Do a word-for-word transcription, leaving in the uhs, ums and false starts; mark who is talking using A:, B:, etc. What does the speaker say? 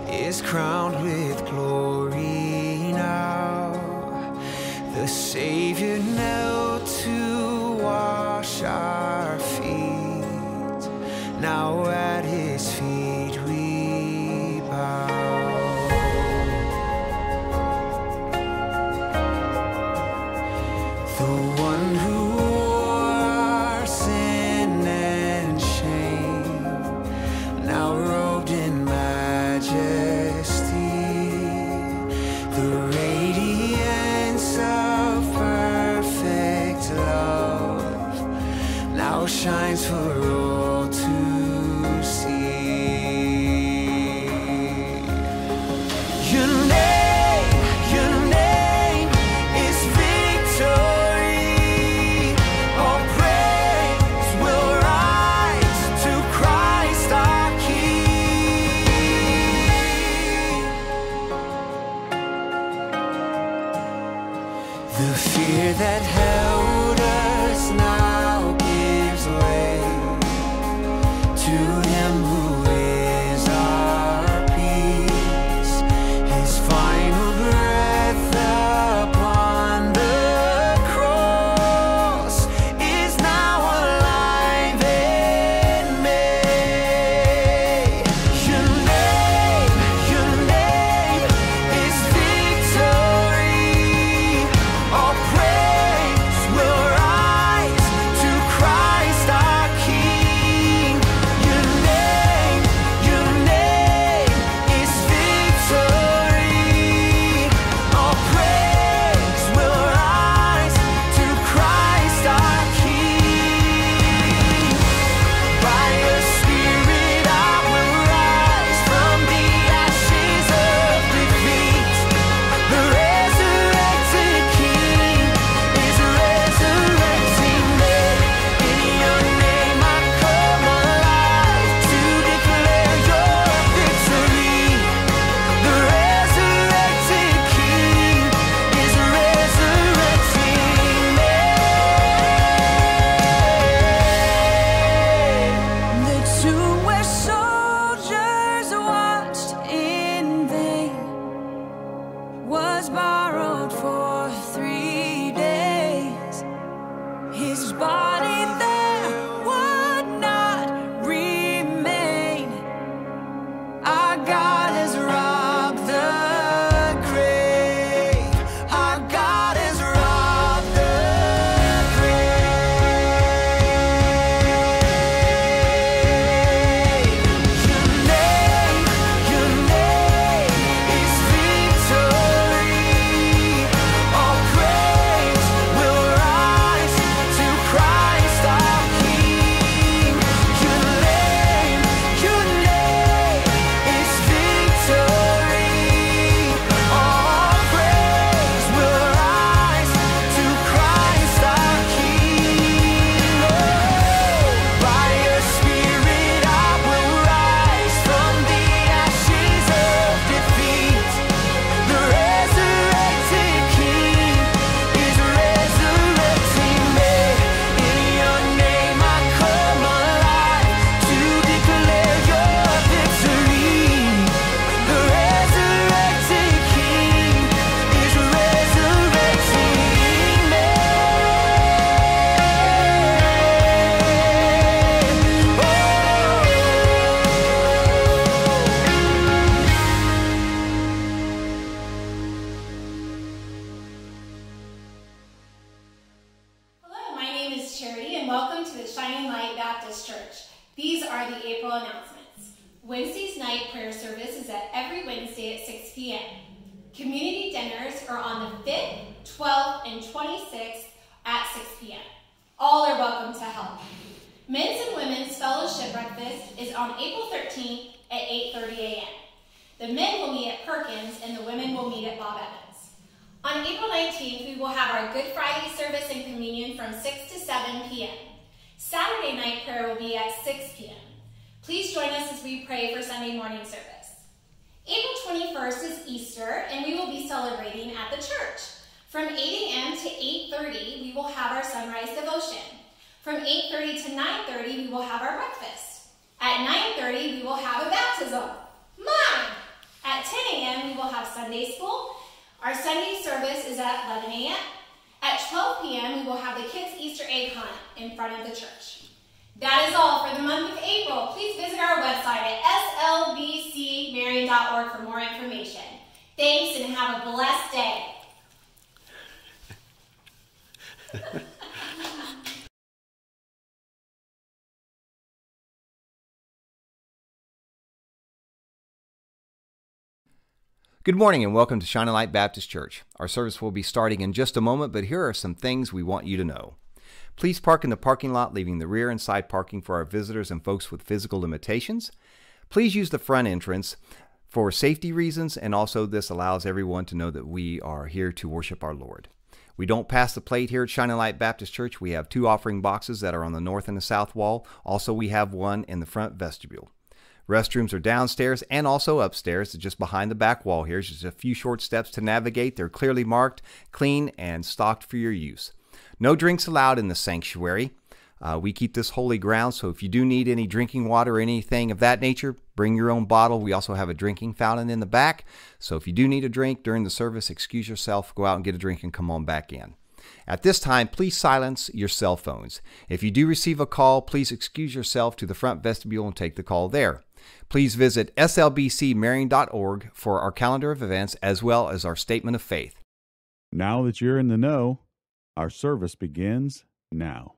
A: is crowned with glory now. The Savior knelt to wash our feet. Now at his feet we bow. The one who wore our sin and shame, now robed in majesty, the radiance of perfect love now shines for all to see. Your name, your name is victory. All praise will rise to Christ our King. The fear that held us now gives way to him who is our peace. His final breath upon the cross is now alive in me. Your name, your name is victory. All praise will rise to Christ our King. Your name, your name is victory. All praise will rise to Christ our King. By your Spirit I will rise from the ashes of defeat. The resurrected King is resurrecting me. In your name I come alive to declare your victory. The resurrected King is resurrecting me. The tomb where soldiers watched in vain was borrowed for three days. His body there would not remain. Our God has robbed the grave. Our God has robbed the grave. Your name, your name is victory. All praise will rise to Christ our King. Your name, your name is victory. All praise will rise to Christ our King. Oh, by your Spirit I will rise from the ashes of defeat. The resurrected King is resurrecting me. In your name I come alive to declare your victory. The resurrected King is resurrecting me.
B: Hello, my name is Charity and welcome to the Shining Light Baptist Church. These are the April announcements. Wednesday's night prayer service is at every Wednesday at six p m Community dinners are on the fifth, twelfth, and twenty-sixth at six p m All are welcome to help. Men's and Women's Fellowship Breakfast is on April thirteenth at eight thirty a m The men will meet at Perkins and the women will meet at Bob Evans. On April nineteenth, we will have our Good Friday service and communion from six to seven p m Saturday night prayer will be at six p m Please join us as we pray for Sunday morning service. April twenty-first is Easter, and we will be celebrating at the church. From eight a m to eight thirty, we will have our sunrise devotion. From eight thirty to nine thirty, we will have our breakfast. At nine thirty, we will have a baptism. Mine! Sunday School. Our Sunday service is at eleven a m At twelve p m we will have the kids' Easter egg hunt in front of the church. That is all for the month of April. Please visit our website at S L B C marion dot org for more information. Thanks and have a blessed day.
C: Good morning and welcome to Shining Light Baptist Church. Our service will be starting in just a moment, but here are some things we want you to know. Please park in the parking lot, leaving the rear and side parking for our visitors and folks with physical limitations. Please use the front entrance for safety reasons, and also this allows everyone to know that we are here to worship our Lord. We don't pass the plate here at Shining Light Baptist Church. We have two offering boxes that are on the north and the south wall. Also, we have one in the front vestibule. Restrooms are downstairs and also upstairs, just behind the back wall here. Just a few short steps to navigate. They're clearly marked, clean, and stocked for your use. No drinks allowed in the sanctuary. Uh, we keep this holy ground, so if you do need any drinking water or anything of that nature, bring your own bottle. We also have a drinking fountain in the back, so if you do need a drink during the service, excuse yourself, go out and get a drink and come on back in. At this time, please silence your cell phones. If you do receive a call, please excuse yourself to the front vestibule and take the call there. Please visit S L B C marion dot org for our calendar of events as well as our statement of faith.
D: Now that you're in the know, our service begins now.